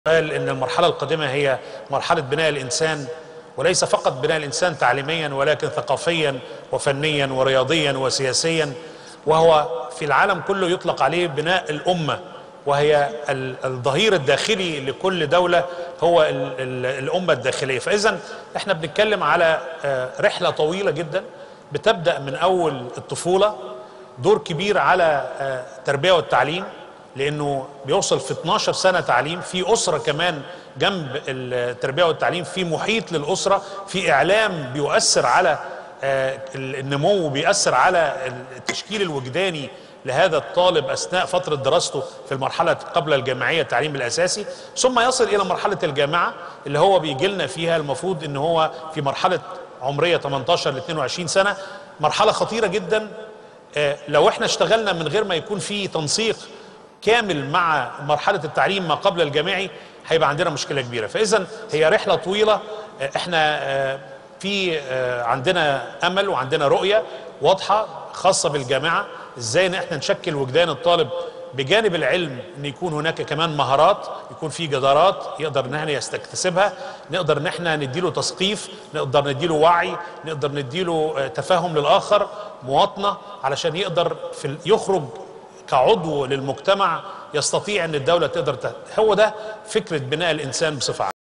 قال إن المرحلة القادمة هي مرحلة بناء الإنسان، وليس فقط بناء الإنسان تعليميا ولكن ثقافيا وفنيا ورياضيا وسياسيا، وهو في العالم كله يطلق عليه بناء الأمة، وهي الظهير الداخلي لكل دولة هو الأمة الداخلية. فإذا احنا بنتكلم على رحلة طويلة جدا بتبدأ من أول الطفولة، دور كبير على التربية والتعليم، لأنه بيوصل في 12 سنة تعليم، في أسرة كمان جنب التربية والتعليم، في محيط للأسرة، في إعلام بيؤثر على النمو، بيؤثر على التشكيل الوجداني لهذا الطالب أثناء فترة دراسته في المرحلة قبل الجامعية التعليم الأساسي، ثم يصل إلى مرحلة الجامعة اللي هو بيجي لنا فيها. المفروض إن هو في مرحلة عمرية 18 ل 22 سنة، مرحلة خطيرة جدا. لو احنا اشتغلنا من غير ما يكون في تنسيق كامل مع مرحلة التعليم ما قبل الجامعي هيبقى عندنا مشكلة كبيرة. فإذا هي رحلة طويلة، احنا في عندنا أمل وعندنا رؤية واضحة خاصة بالجامعة، ازاي ان احنا نشكل وجدان الطالب بجانب العلم، ان يكون هناك كمان مهارات، يكون في جدارات يقدر ان احنا يستكتسبها، نقدر ان احنا نديله تثقيف، نقدر نديله وعي، نقدر نديله تفاهم للآخر، مواطنة، علشان يقدر يخرج كعضو للمجتمع، يستطيع ان الدولة تقدر هو ده فكرة بناء الإنسان بصفة عامة.